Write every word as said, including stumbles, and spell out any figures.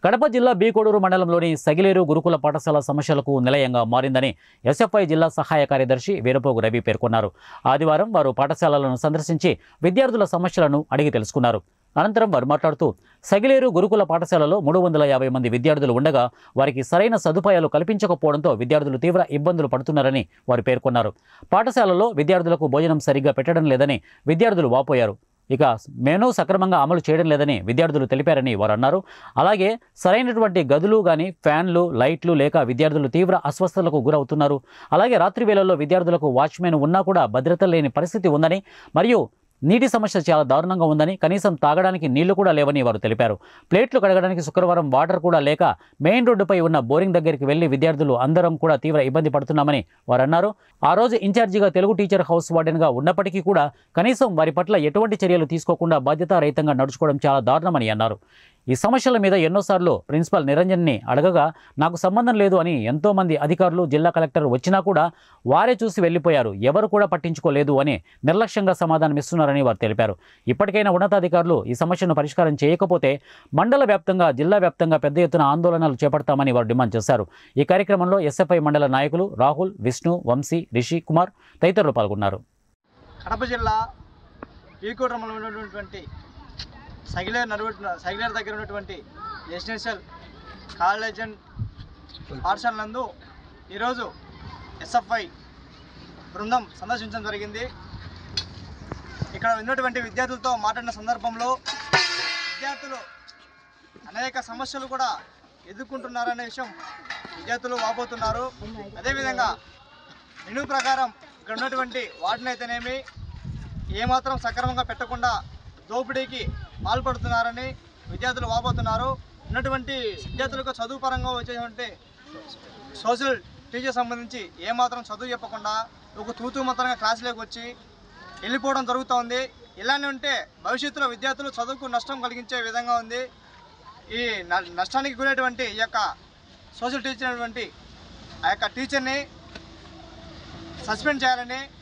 కడప జిల్లా బి కోడూరు మండలంలోని సగిలేరు గురుకుల పాఠశాల సమస్యలకు నిలయంగా మారిందని ఎస్ఎఫ్ఐ జిల్లా సహాయ కార్యదర్శి వీరపోగు రవి పేర్కొన్నారు. ఆదివారం వారు పాఠశాలలను సందర్శించి విద్యార్థుల సమస్యలను అడిగి తెలుసుకున్నారు. అనంతరం వారు మాట్లాడుతూ సగిలేరు గురుకుల పాఠశాలలో మూడు వందల యాభై మంది విద్యార్థులు ఉండగా వారికి సరైన సదుపాయాలు కల్పించకపోవడంతో విద్యార్థులు తీవ్ర ఇబ్బందులు పడుతున్నారని వారు పేర్కొన్నారు. పాఠశాలలో విద్యార్థులకు భోజనం సరిగ్గా పెట్టడం లేదని విద్యార్థులు వాపోయారు. ఇక మెనూ సక్రమంగా అమలు చేయడం లేదని విద్యార్థులు తెలిపారని వారు అన్నారు. అలాగే సరైనటువంటి గదులు కానీ ఫ్యాన్లు లైట్లు లేక విద్యార్థులు తీవ్ర అస్వస్థతలకు గురవుతున్నారు. అలాగే రాత్రి వేళల్లో విద్యార్థులకు వాచ్మెన్ ఉన్నా కూడా భద్రత లేని పరిస్థితి ఉందని, మరియు నీటి సమస్య చాలా దారుణంగా ఉందని, కనీసం తాగడానికి నీళ్లు కూడా లేవని వారు తెలిపారు. ప్లేట్లు కడగడానికి శుక్రవారం వాటర్ కూడా లేక మెయిన్ రోడ్డుపై ఉన్న బోరింగ్ దగ్గరికి వెళ్లి విద్యార్థులు అందరం కూడా తీవ్ర ఇబ్బంది పడుతున్నామని వారు అన్నారు. ఆ రోజు ఇన్ఛార్జిగా తెలుగు టీచర్ హౌస్ వార్డెన్గా ఉన్నప్పటికీ కూడా కనీసం వారి పట్ల ఎటువంటి చర్యలు తీసుకోకుండా బాధ్యతారహితంగా నడుచుకోవడం చాలా దారుణమని అన్నారు. ఈ సమస్యల మీద ఎన్నోసార్లు ప్రిన్సిపల్ నిరంజన్ని అడగగా నాకు సంబంధం లేదు అని ఎంతోమంది అధికారులు, జిల్లా కలెక్టర్ వచ్చినా కూడా వారే చూసి వెళ్ళిపోయారు, ఎవరు కూడా పట్టించుకోలేదు అని నిర్లక్ష్యంగా సమాధానం ఇస్తున్నారని వారు తెలిపారు. ఇప్పటికైనా ఉన్నతాధికారులు ఈ సమస్యను పరిష్కారం చేయకపోతే మండల వ్యాప్తంగా, జిల్లా వ్యాప్తంగా పెద్ద ఎత్తున ఆందోళనలు చేపడతామని వారు డిమాండ్ చేశారు. ఈ కార్యక్రమంలో ఎస్ఎఫ్ఐ మండల నాయకులు రాహుల్, విష్ణు, వంశీ, రిషి కుమార్ తదితరులు పాల్గొన్నారు. కడప జిల్లా ఈకోటంలో ఉన్నటువంటి సగిలేరు నడువు సగిలేరు దగ్గర ఉన్నటువంటి రెసిడెన్షియల్ కాలేజ్ అండ్ పాఠశాల నందు ఈరోజు ఎస్ఎఫ్ఐ బృందం సందర్శించడం జరిగింది. ఇక్కడ ఉన్నటువంటి విద్యార్థులతో మాట్లాడిన సందర్భంలో విద్యార్థులు అనేక సమస్యలు కూడా ఎదుర్కొంటున్నారనే విషయం విద్యార్థులు వాపోతున్నారు. అదేవిధంగా మెనూ ప్రకారం ఇక్కడ ఉన్నటువంటి వాటిని అయితేనేమి ఏమాత్రం సక్రమంగా పెట్టకుండా దోపిడీకి పాల్పడుతున్నారని విద్యార్థులు వాపోతున్నారు. ఉన్నటువంటి విద్యార్థులకు చదువు పరంగా వచ్చేటువంటి సోషల్ టీచర్ సంబంధించి ఏమాత్రం చదువు చెప్పకుండా ఒక తూతూ మాత్రంగా క్లాసులోకి వచ్చి వెళ్ళిపోవడం జరుగుతూ. ఇలానే ఉంటే భవిష్యత్తులో విద్యార్థులు చదువుకు నష్టం కలిగించే విధంగా ఉంది. ఈ నష్టానికి గురైనటువంటి ఈ యొక్క సోషల్ టీచర్ అయినటువంటి ఆ యొక్క టీచర్ని సస్పెండ్ చేయాలని